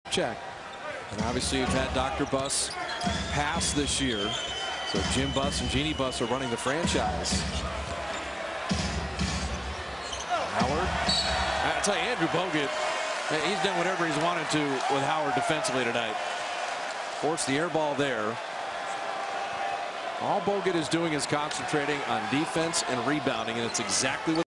check. And obviously you've had Dr. Buss pass this year. So Jim Buss and Jeannie Buss are running the franchise. Howard. I tell you, Andrew Bogut, he's done whatever he's wanted to with Howard defensively tonight. Forced the air ball there. All Bogut is doing is concentrating on defense and rebounding, and it's exactly what